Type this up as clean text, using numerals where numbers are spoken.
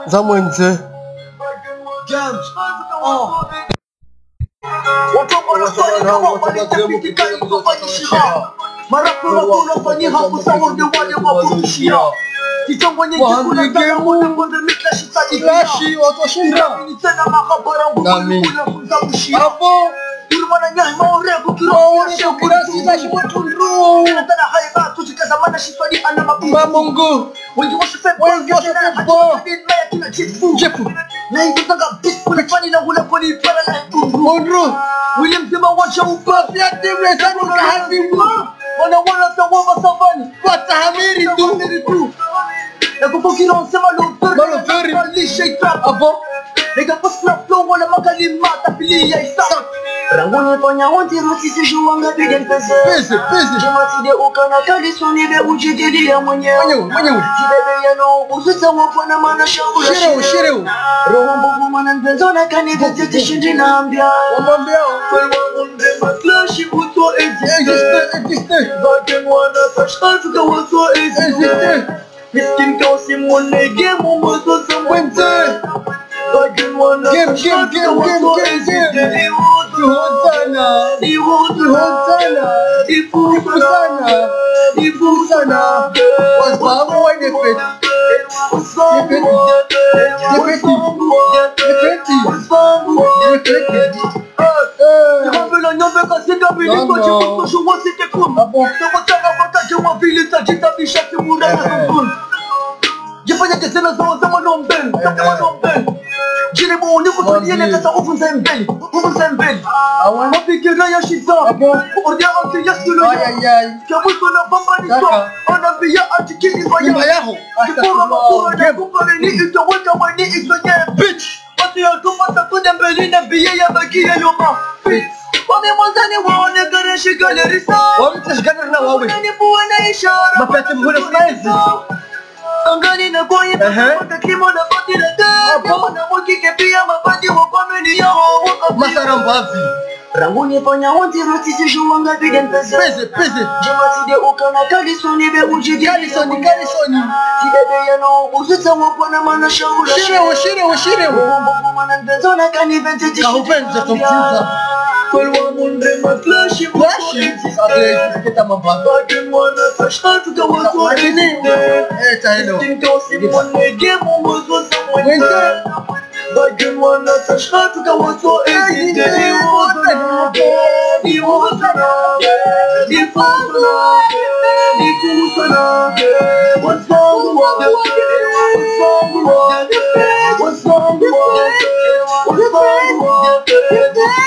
Zamwenze. James. Oh. Watombo na swali kama walitafika kufanyishia. Marapura kunafanyia hapo sawa ndio wale wapukishia. Kichongo nyingi kuna tena mbona mikashi Ikashi watoshinda. Ni tena makabara Nami. kuna kumtabushia. Hapo Urumana nyai maorego Maorego kirasi tashi watundru. Tena haiba tujikazamana shifani ana mabubu. Mamungu. Wengi wasifepo. Wengi wasifepo. Kila chifu. Jefu. Na hivi tanga bispo na fani na hula kwa ni para na Mondru. William Zima wacha upapi ya timu sana na hazimu. Wana tawaba savani. Watahamiri tu. Na kupokira nsema Loferi. Lisha itrapa. Abo. Nega pasna flow wala makalima tafilia isa. Rangoni ponya wanti ruti sijuanga biden pese. Pese. Jemati de ukana kali soni be ujidili ya mwenyewe. Tibebe ya no uzuta wapona mana shabu ya Shireu. Roho mbugu mana nbenzona kani vete tishindi na ambia. Wamambia. Kwa wambe matlashi kuto Existe. Baken wana tashkatu ka wato Existe. Miskin ka usimone gemu mwazo samwenze. Baken wana Game. tashkatu ka wato Ifusana. Wasamu wa nefeti. Angani na koi na kimo na bati na dada na moki ke pia mabadi wa family yao Masarambazi. Ranguni ponya wanti roti sijuanga biden pese Jemati de ukana kali soni be ujidi Kalisoni. Tibebe ya no uzuta wapona mana shaula Shireu. Mbugu mana nbenzona kani vente tishindi Kahupenza tumtiza. Kwelwa mundre matlashi Kita mambanga. Bagen wana tashkatu ka wato Tahelo. Tinka usimone gemu mwazo samwenze Bagen wana tashkatu ka wato What's